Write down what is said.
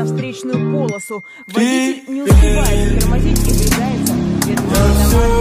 встречную полосу. Водитель не успевает затормозить и въезжается в ветвь.